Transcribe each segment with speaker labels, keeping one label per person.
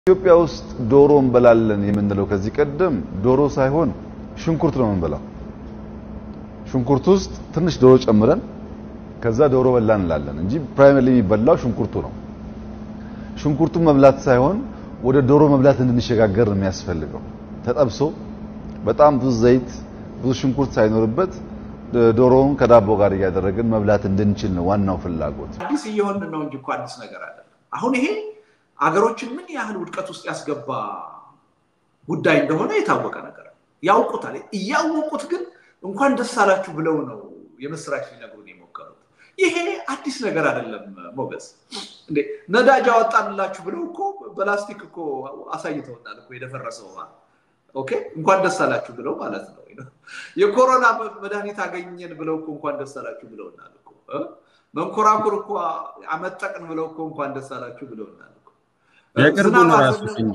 Speaker 1: ኢትዮጵያ ውስጥ ዶሮ እንበላለን የምንለው ከዚህ ቀደም ዶሮ ሳይሆን ሽንኩርት ነው እንበላው። ሽንኩርት ውስጥ ትንሽ ዶሮ ጨምረን ከዛ ዶሮ በላን እንላለን እንጂ ፕራይመሪሊ የሚበላው ሽንኩርቱ ነው። ሽንኩርቱን መብላት ሳይሆን ወደ ዶሮ መብላት እንድንሸጋገር ነው የሚያስፈልገው። ተጠብሶ በጣም ብዙ ዘይት ብዙ ሽንኩርት ሳይኖርበት ዶሮውን ከዳቦ ጋር ያደረግን መብላት እንድንችል ነው ዋናው ፍላጎት።
Speaker 2: አዲስ እየሆነ ነው እንጂ አዲስ ነገር አይደለም። አሁን ይሄ አገሮችን ምን ያህል ውድቀት ውስጥ ያስገባ ጉዳይ እንደሆነ የታወቀ ነገር ያውቁታል። ያውቁት ግን እንኳን ደስ አላችሁ ብለው ነው የመስራች ሊነግሩን የሞከሩት። ይሄ አዲስ ነገር አይደለም ሞገስ። እንዴ ነዳጅ አወጣንላችሁ ብለው እኮ በላስቲክ እኮ አሳይተውናል እኮ የደፈረሰው ውሃ። ኦኬ እንኳን ደስ አላችሁ ብለው ማለት ነው። የኮሮና መድኃኒት አገኘን ብለው እኮ እንኳን ደስ አላችሁ ብለውናል እኮ። መንኮራኩር እኮ አመጣቅን ብለው እኮ እንኳን ደስ አላችሁ ብለውናል።
Speaker 3: የቅርቡን ራሱ እንጂ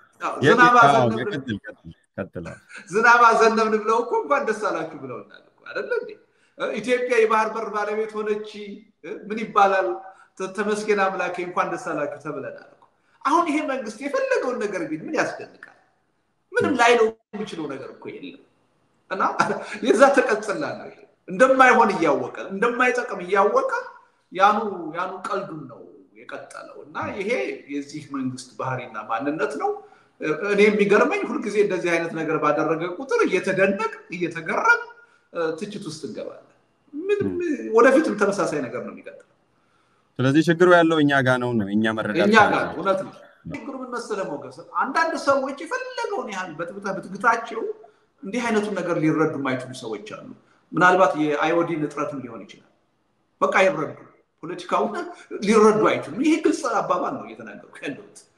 Speaker 2: ዝናብ አዘነብን ብለው እኮ እንኳን ደስ አላችሁ ብለውናል እኮ አይደል እንዴ? ኢትዮጵያ የባህር በር ባለቤት ሆነች ምን ይባላል? ተመስገን አምላኬ እንኳን ደስ አላችሁ ተብለናል እኮ። አሁን ይሄ መንግስት የፈለገውን ነገር ቢል ምን ያስደንቃል? ምንም ላይለው የሚችለው ነገር እኮ የለም። እና የዛ ተቀጽላ ነው ይሄ እንደማይሆን እያወቀ እንደማይጠቅም እያወቀ ያኑ ቀልዱን ነው የቀጠለው። እና ይሄ የዚህ መንግስት ባህሪና ማንነት ነው። እኔ የሚገርመኝ ሁሉ ጊዜ እንደዚህ አይነት ነገር ባደረገ ቁጥር እየተደነቅ እየተገረም ትችት ውስጥ እንገባለን። ወደፊትም ተመሳሳይ ነገር ነው የሚቀጥለው።
Speaker 3: ስለዚህ ችግሩ ያለው እኛ ጋር ነው እኛ መረዳት
Speaker 2: እኛ ጋር እውነት ነው። ችግሩ ምን መሰለህ ሞገስ፣ አንዳንድ ሰዎች የፈለገውን ያህል በትግታቸው እንዲህ አይነቱን ነገር ሊረዱ የማይችሉ ሰዎች አሉ። ምናልባት የአዮዲን እጥረትም ሊሆን ይችላል። በቃ ይረዱ ፖለቲካውን ሊረዱ አይችሉም። ይሄ ግልጽ አባባል ነው እየተናገርኩ ያለሁት።